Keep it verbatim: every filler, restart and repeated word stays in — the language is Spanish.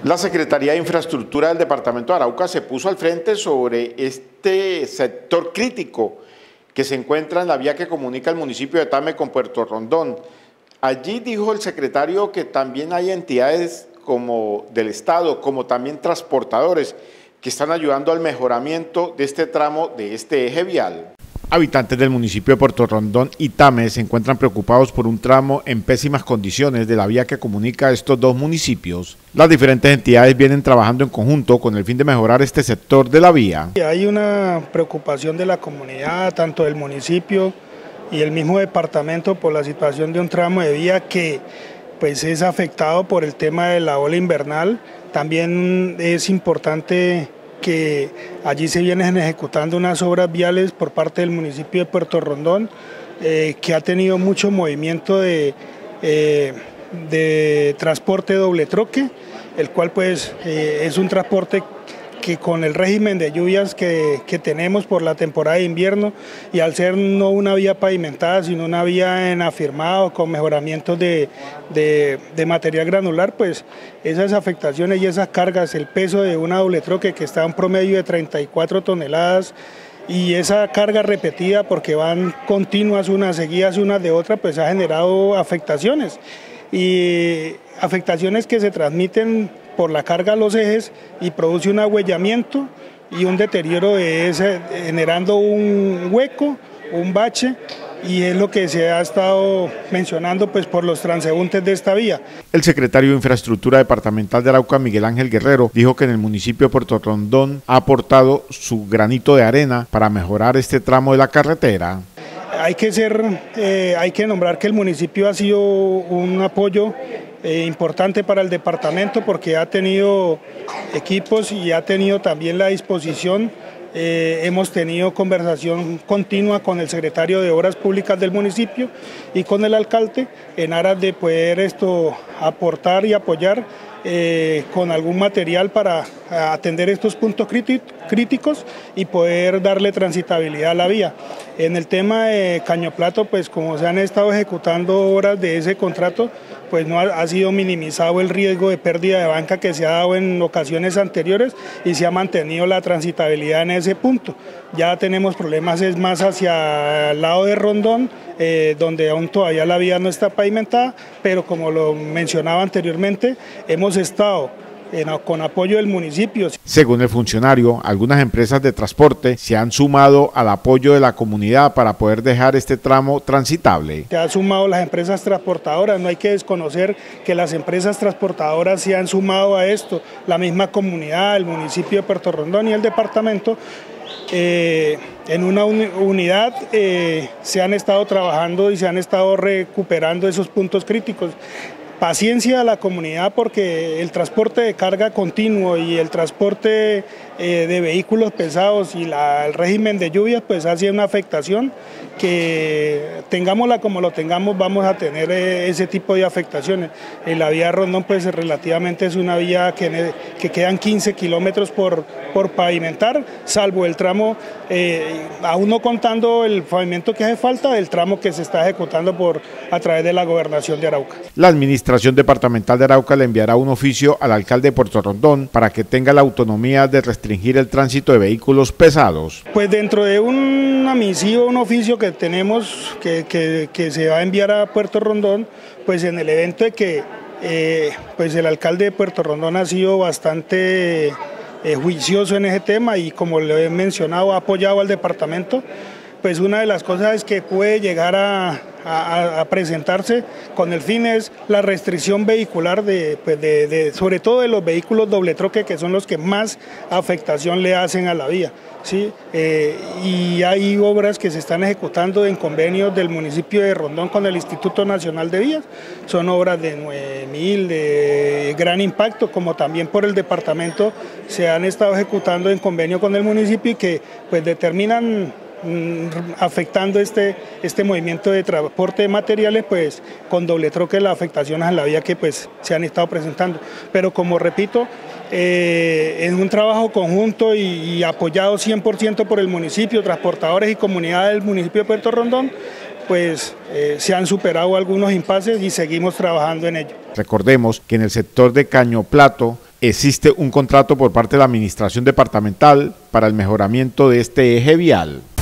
La Secretaría de Infraestructura del Departamento de Arauca se puso al frente sobre este sector crítico que se encuentra en la vía que comunica el municipio de Tame con Puerto Rondón. Allí dijo el secretario que también hay entidades como del Estado, como también transportadores, que están ayudando al mejoramiento de este tramo de este eje vial. Habitantes del municipio de Puerto Rondón y Tame se encuentran preocupados por un tramo en pésimas condiciones de la vía que comunica estos dos municipios. Las diferentes entidades vienen trabajando en conjunto con el fin de mejorar este sector de la vía. Hay una preocupación de la comunidad, tanto del municipio y el mismo departamento, por la situación de un tramo de vía que pues, es afectado por el tema de la ola invernal. También es importante que allí se vienen ejecutando unas obras viales por parte del municipio de Puerto Rondón, eh, que ha tenido mucho movimiento de, eh, de transporte doble troque, el cual pues eh, es un transporte que con el régimen de lluvias que, que tenemos por la temporada de invierno y al ser no una vía pavimentada sino una vía en afirmado con mejoramientos de, de, de material granular, pues esas afectaciones y esas cargas, el peso de una doble troque que está en promedio de treinta y cuatro toneladas y esa carga repetida porque van continuas unas seguidas unas de otras, pues ha generado afectaciones y afectaciones que se transmiten por la carga a los ejes y produce un agüellamiento y un deterioro de ese, generando un hueco, un bache, y es lo que se ha estado mencionando pues por los transeúntes de esta vía. El secretario de Infraestructura Departamental de Arauca, Miguel Ángel Guerrero, dijo que en el municipio de Puerto Rondón ha aportado su granito de arena para mejorar este tramo de la carretera. Hay que ser, eh, hay que nombrar que el municipio ha sido un apoyo eh, importante para el departamento porque ha tenido equipos y ha tenido también la disposición. Eh, hemos tenido conversación continua con el secretario de Obras Públicas del municipio y con el alcalde en aras de poder esto aportar y apoyar eh, con algún material para atender estos puntos críticos y poder darle transitabilidad a la vía. En el tema de Caño Plato, pues como se han estado ejecutando obras de ese contrato, pues no ha, ha sido minimizado el riesgo de pérdida de banca que se ha dado en ocasiones anteriores y se ha mantenido la transitabilidad en ese punto. Ya tenemos problemas es más hacia el lado de Rondón, eh, donde aún todavía la vía no está pavimentada, pero como lo mencionaba anteriormente, hemos estado En, con apoyo del municipio. Según el funcionario, algunas empresas de transporte se han sumado al apoyo de la comunidad para poder dejar este tramo transitable. Se han sumado las empresas transportadoras, no hay que desconocer que las empresas transportadoras se han sumado a esto, la misma comunidad, el municipio de Puerto Rondón y el departamento. Eh, en una un, unidad eh, se han estado trabajando y se han estado recuperando esos puntos críticos. Paciencia a la comunidad porque el transporte de carga continuo y el transporte eh, de vehículos pesados y la, el régimen de lluvias pues hace una afectación que tengámosla como lo tengamos vamos a tener eh, ese tipo de afectaciones. En la vía Rondón pues relativamente es una vía que, que quedan quince kilómetros por, por pavimentar, salvo el tramo, eh, aún no contando el pavimento que hace falta, del tramo que se está ejecutando por, a través de la Gobernación de Arauca. La administración La Administración Departamental de Arauca le enviará un oficio al alcalde de Puerto Rondón para que tenga la autonomía de restringir el tránsito de vehículos pesados. Pues dentro de una misiva, un oficio que tenemos que, que, que se va a enviar a Puerto Rondón, pues en el evento de que eh, pues el alcalde de Puerto Rondón ha sido bastante eh, juicioso en ese tema y como le he mencionado ha apoyado al departamento, pues una de las cosas es que puede llegar a, a, a presentarse con el fin es la restricción vehicular, de, pues de, de, sobre todo de los vehículos doble troque que son los que más afectación le hacen a la vía. ¿Sí? Eh, y hay obras que se están ejecutando en convenios del municipio de Rondón con el Instituto Nacional de Vías, son obras de nueve mil, de gran impacto, como también por el departamento se han estado ejecutando en convenio con el municipio y que pues determinan afectando este, este movimiento de transporte de materiales, pues con doble troque las afectaciones a la vía que pues se han estado presentando. Pero como repito, eh, en un trabajo conjunto y, y apoyado cien por ciento por el municipio, transportadores y comunidad del municipio de Puerto Rondón, pues eh, se han superado algunos impases y seguimos trabajando en ello. Recordemos que en el sector de Caño Plato existe un contrato por parte de la Administración Departamental para el mejoramiento de este eje vial.